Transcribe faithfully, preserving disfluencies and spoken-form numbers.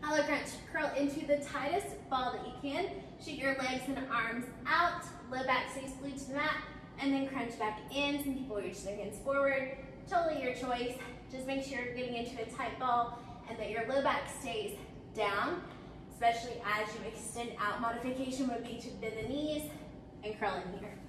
Hollow crunch, curl into the tightest ball that you can. Shoot your legs and arms out, low back stays glued to the mat, and then crunch back in. Some people reach their hands forward. Totally your choice. Just make sure you're getting into a tight ball and that your low back stays down, especially as you extend out. Modification would be to bend the knees and curl in here.